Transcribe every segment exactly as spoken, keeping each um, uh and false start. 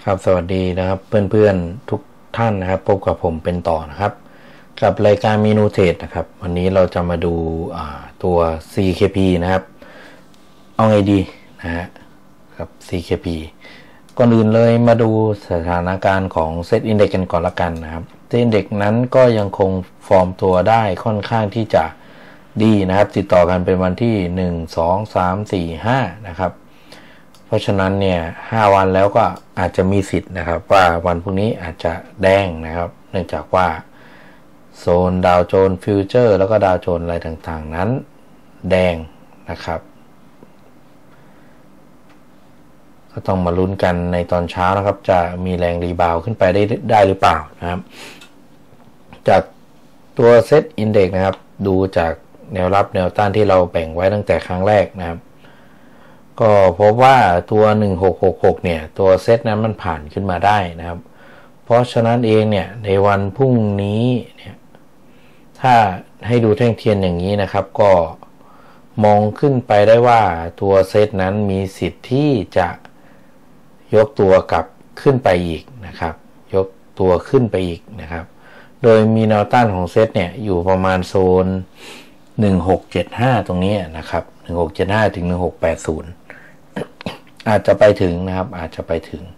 ครับสวัสดีนะครับเพื่อนๆทุกท่านนะครับพบกับผมเป็นต่อนะครับกับรายการเมนูเทรดนะครับวันนี้เราจะมาดูตัว ซี เค พี นะครับเอาไงดีนะฮะครับ ซี เค พี ก่อนอื่นเลยมาดูสถานการณ์ของเซตอินเด็กซ์กันก่อนละกันนะครับเซตอินเด็กซ์นั้นก็ยังคงฟอร์มตัวได้ค่อนข้างที่จะดีนะครับติดต่อกันเป็นวันที่หนึ่ง สอง สาม สี่ ห้านะครับเพราะฉะนั้นเนี่ยห้าวันแล้วก็อาจจะมีสิทธิ์นะครับว่าวันพรุ่งนี้อาจจะแดงนะครับเนื่องจากว่าโซนดาวโจนส์ฟิวเจอร์แล้วก็ดาวโจนส์อะไรต่างๆนั้นแดงนะครับก็ต้องมาลุ้นกันในตอนเช้านะครับจะมีแรงรีบาวขึ้นไปได้ได้หรือเปล่านะครับจากตัวเซตอินเด็กซ์นะครับดูจากแนวรับแนวต้านที่เราแบ่งไว้ตั้งแต่ครั้งแรกนะครับก็พบว่าตัวหนึ่งหกหกหกเนี่ยตัวเซตนั้นมันผ่านขึ้นมาได้นะครับเพราะฉะนั้นเองเนี่ยในวันพรุ่งนี้เนี่ยถ้าให้ดูแท่งเทียนอย่างนี้นะครับก็มองขึ้นไปได้ว่าตัวเซตนั้นมีสิทธิ์ที่จะยกตัวกลับขึ้นไปอีกนะครับยกตัวขึ้นไปอีกนะครับโดยมีแนวต้านของเซตเนี่ยอยู่ประมาณโซนหนึ่งหกเจ็ดห้าตรงนี้นะครับหนึ่งหกเจ็ดห้าถึงหนึ่งหกแปดศูนย์อาจจะไปถึงนะครับอาจจะไปถึง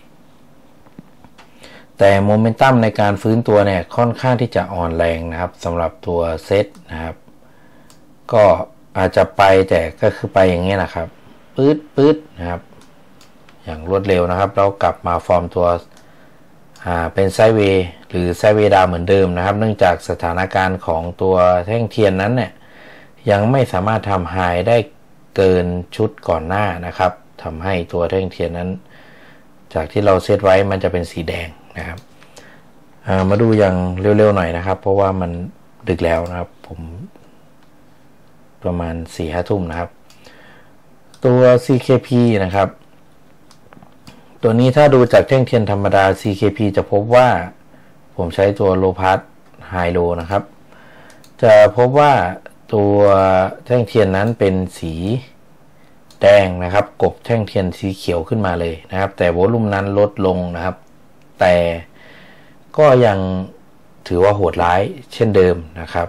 แต่โมเมนตัมในการฟื้นตัวเนี่ยค่อนข้างที่จะอ่อนแรงนะครับสำหรับตัวเซตนะครับก็อาจจะไปแต่ก็คือไปอย่างนี้นะครับปื๊ดปื๊ดนะครับอย่างรวดเร็วนะครับแล้วกลับมาฟอร์มตัวอ่าเป็นไซด์เวย์หรือไซด์เวย์ดาวเหมือนเดิมนะครับเนื่องจากสถานการณ์ของตัวแท่งเทียนนั้นเนี่ยยังไม่สามารถทำไฮได้เกินชุดก่อนหน้านะครับทำให้ตัวแท่งเทียนนั้นจากที่เราเซตไว้มันจะเป็นสีแดงนะครับมาดูอย่างเร็วๆหน่อยนะครับเพราะว่ามันดึกแล้วนะครับผมประมาณ สี่ห้า ทุ่มนะครับตัว ซี เค พี นะครับตัวนี้ถ้าดูจากแท่งเทียนธรรมดา ซี เค พี จะพบว่าผมใช้ตัวโลพาสไฮโลนะครับจะพบว่าตัวแท่งเทียนนั้นเป็นสีแดงนะครับกบแท่งเทียนสีเขียวขึ้นมาเลยนะครับแต่โวลุ่มนั้นลดลงนะครับแต่ก็ยังถือว่าโหดร้ายเช่นเดิมนะครับ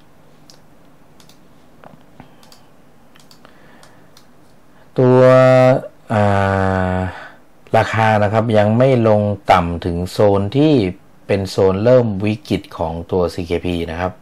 ตัวราคานะครับยังไม่ลงต่ำถึงโซนที่เป็นโซนเริ่มวิกฤตของตัว ซี เค พี นะครับ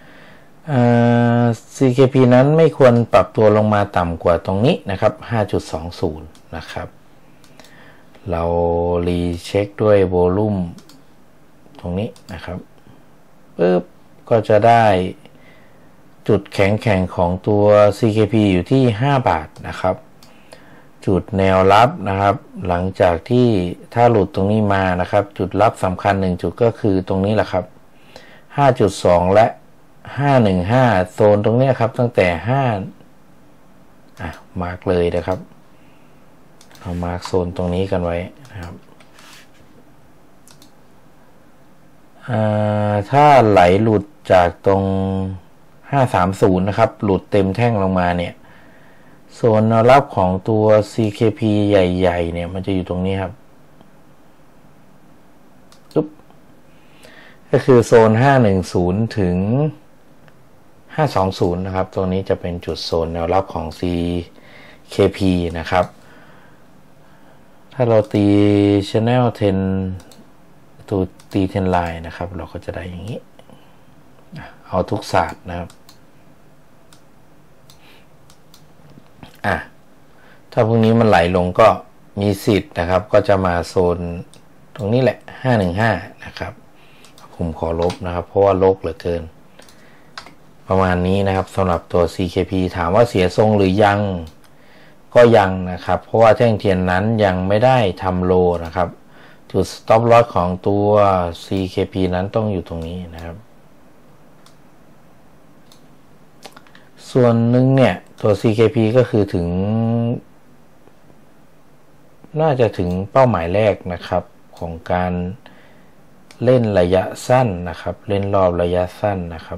ซี เค พี นั้นไม่ควรปรับตัวลงมาต่ำกว่าตรงนี้นะครับ ห้าจุดสองศูนย์ นะครับเรารีเช็คด้วยโวลุ่มตรงนี้นะครับปึ๊บก็จะได้จุดแข็งแข็งของตัว ซี เค พี อยู่ที่ห้าบาทนะครับจุดแนวรับนะครับหลังจากที่ถ้าหลุดตรงนี้มานะครับจุดรับสำคัญหนึ่งจุดก็คือตรงนี้แหละครับ ห้าจุดสอง และห้าหนึ่งห้าโซนตรงนี้ครับตั้งแต่ห้าอ่ะมาร์กเลยนะครับเอามาร์กโซนตรงนี้กันไว้นะครับถ้าไหลหลุดจากตรงห้าสามศูนย์นะครับหลุดเต็มแท่งลงมาเนี่ยโซนแนวรับของตัว ซี เค พี ใหญ่ๆเนี่ยมันจะอยู่ตรงนี้ครับปุ๊บก็คือโซนห้าหนึ่งศูนย์ถึงห้าสองศูนย์นะครับตรงนี้จะเป็นจุดโซนแนวรับของ ซี เค พี นะครับถ้าเราตี Channel สิบตัวตีสิบ line นะครับเราก็จะได้อย่างนี้เอาทุกศาสตร์นะครับอ่ะถ้าพวกนี้มันไหลลงก็มีสิทธิ์นะครับก็จะมาโซนตรงนี้แหละห้าหนึ่งห้านะครับผมขอลบนะครับเพราะว่าลบเหลือเกินประมาณนี้นะครับสำหรับตัว ซี เค พี ถามว่าเสียทรงหรือยังก็ยังนะครับเพราะว่าแท่งเทียนนั้นยังไม่ได้ทำโลนะครับจุด stop loss ของตัว ซี เค พี นั้นต้องอยู่ตรงนี้นะครับส่วนหนึ่งเนี่ยตัว ซี เค พี ก็คือถึงน่าจะถึงเป้าหมายแรกนะครับของการเล่นระยะสั้นนะครับเล่นรอบระยะสั้นนะครับ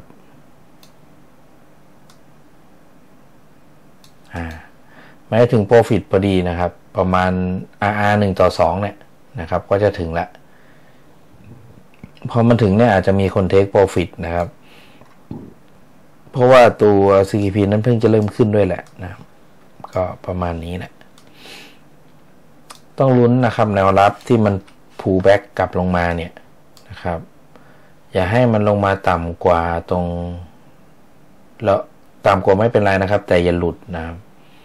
อ่าหมายถึง profit พอดีนะครับประมาณ อาร์ อาร์ หนึ่งต่อสองเนี่ยนะครับก็จะถึงละพอมันถึงเนี่ยอาจจะมีคนเทคโปรฟิตนะครับเพราะว่าตัว ซี เค พี นั้นเพิ่งจะเริ่มขึ้นด้วยแหละนะก็ประมาณนี้แหละต้องลุ้นนะครับแนวรับที่มันพูลแบ็กกลับลงมาเนี่ยนะครับอย่าให้มันลงมาต่ำกว่าตรงแล้วต่ำกว่าไม่เป็นไรนะครับแต่อย่าหลุดนะครับ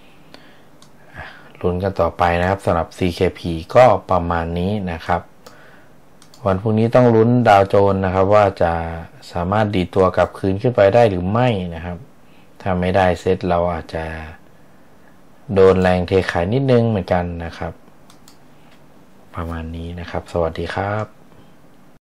ลุ้นกันต่อไปนะครับสำหรับ ซี เค พี ก็ประมาณนี้นะครับวันพรุ่งนี้ต้องลุ้นดาวโจนส์นะครับว่าจะสามารถดีดตัวกลับคืนขึ้นไปได้หรือไม่นะครับถ้าไม่ได้เซตเราอาจจะโดนแรงเทขายนิดนึงเหมือนกันนะครับประมาณนี้นะครับสวัสดีครับ